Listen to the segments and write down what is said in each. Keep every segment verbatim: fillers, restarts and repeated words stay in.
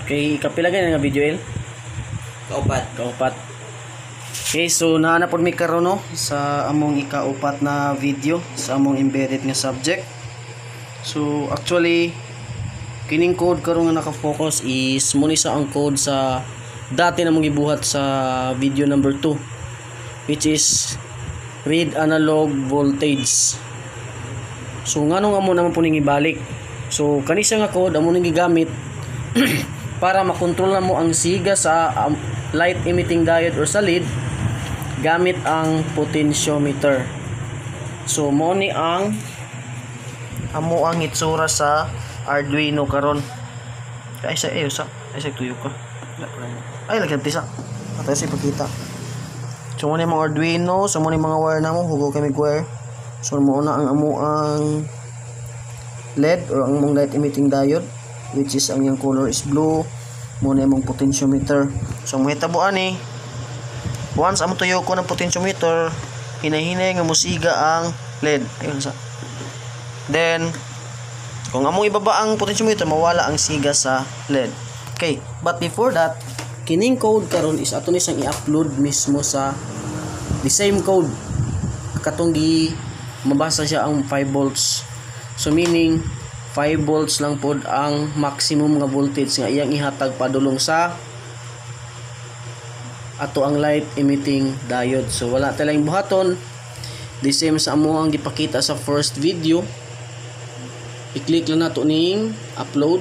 Kay kapila gani nga video el? Kaupat. Kaupat. Okay, so naana pod mi karon no sa among ikaupat na video sa among embedded nga subject. So actually kining code karon nga naka-focus is muni sa ang code sa dati namong gibuhat sa video number two, which is read analog voltage. So nganong amo naman po ning ibalik. So kani siya nga code amo ning gigamit para makontrol na mo ang siga sa um, light emitting diode or sa lead gamit ang potentiometer. So mo ni ang amo ang itsura sa Arduino karon. Ay sa eh sa ay sa tuyo ko. Ay lagyan tisa. Atay sa ipakita. So mo ni mga Arduino, so mo ni mga wire namo, hugo kami wire. So mo na ang amo ang L E D or ang mong light emitting diode, which is ang yang color is blue. Mo na imong potentiometer. So mahitabuan ni once amo tuyo ko ng potentiometer, hinahinay nga musiga ang L E D. Ayun sa. Then kung among ibaba ang potentiometer, mawala ang siga sa L E D. Okay, but before that, kining code karon is ato ni siyang i-upload mismo sa the same code katong gi mabasa siya ang five volts. So meaning five volts lang pod ang maximum nga voltage nga iyang ihatag padulong sa ato ang light emitting diode. So wala tayong buhaton, the same sa amo ang gipakita sa first video. I-click lang nato ning upload.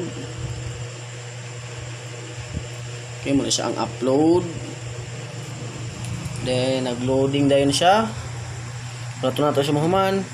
Okay, muna siya ang upload. Then nag-loading dayon siya. Wala to nato siya mahuman.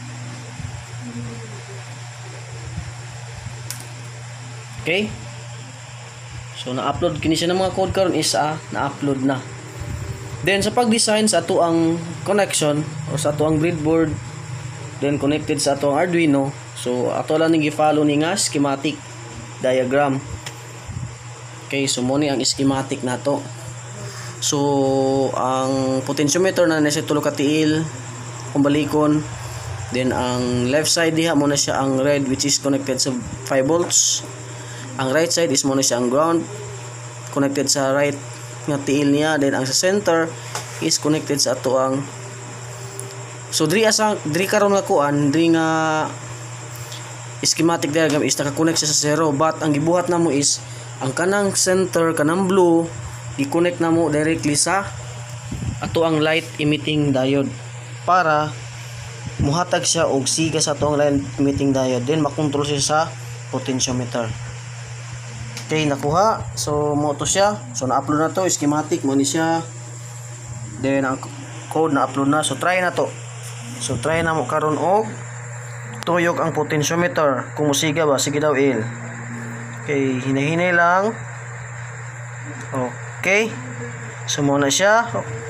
Okay, so na-upload kini siya ng mga code karon is ah, na-upload na. Then sa pag-design sa ato ang connection o sa ato ang breadboard, then connected sa ato ang Arduino, so ato lang ning gi-follow ni nga schematic diagram. Okay, so mo ni ang schematic nato. So ang potentiometer na nasa tulo ka tiil kung balikon, then ang left side diha mo na siya ang red, which is connected sa five volts. Ang right side is mo na siya ang ground, connected sa right nga tiil niya. Then ang sa center is connected sa ato ang, so diri asa diri karon nga kuan, diri nga schematic diagram is naka-connect siya sa zero, but ang gibuhat namo is ang kanang center, kanang blue, i-connect namo directly sa ato ang light emitting diode para muhatag siya og siga sa ato ang light emitting diode, then makontrol siya sa potentiometer. Okay, nakuha. So mo to siya. So na-upload na to, schematic mo ni siya. Then ang code na-upload na. So try na to. So try na mo karon og tuyok ang potentiometer. Kung musiga ba, sige daw il. Okay, hinahinay lang. Okay. So mo na siya.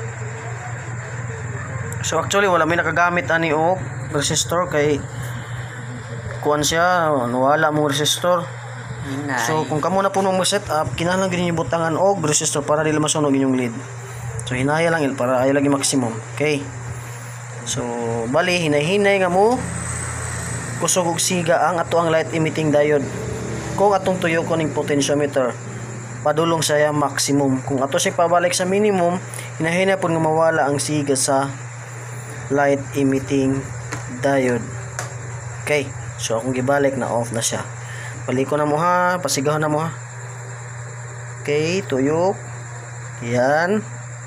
So actually wala may nakagamit ani og resistor kay kuan siya, nawala mo resistor. Hinay. So kung kamo na puno mo set up, kinahanglan gyud ninyo butangan og resistor para dili masunog inyong lead. So hinaya lang il para ayo lagi maximum. Okay. So bali hinay-hinay nga mo kusog og siga ang ato ang light emitting diode. Kung atong tuyo ko ning potentiometer, padulong saya maximum. Kung ato siya pabalik sa minimum, hinay-hinay pud nga mawala ang siga sa light emitting diode. Okay. So akong gibalik na off na siya. Paliko na mo ha, pasigaw na mo ha. Okay, tuyok. Yan.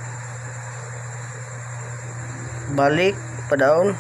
Balik pa down.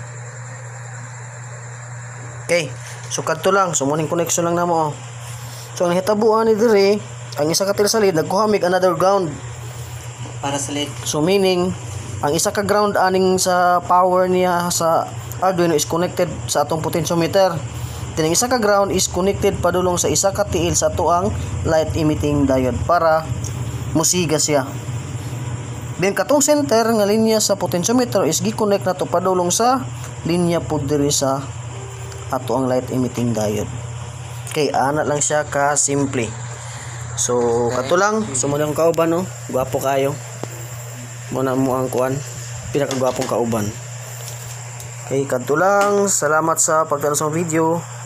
Okay, so kadto lang, so morning connection lang namo. Oh. So ang hitabuan ni dire, ang isa ka til sa lead nagkuhamig another ground Para sa lead. So meaning ang isa ka ground aning sa power niya sa Arduino is connected sa atong potentiometer. Then ang isa ka ground is connected padulong sa isa ka tiil sa tuang light emitting diode para musiga siya. Then katong center nga linya sa potentiometer is gi-connect na to padulong sa linya pud diri sa ato ang light emitting diode. Okay, ana lang siya ka simple. So kato lang, sumunod ang kauban no. Gwapo kayo. Muna mo ang kuan, pinakagwapong kauban. Okay, kadto lang. Salamat sa pagtanaw sa video.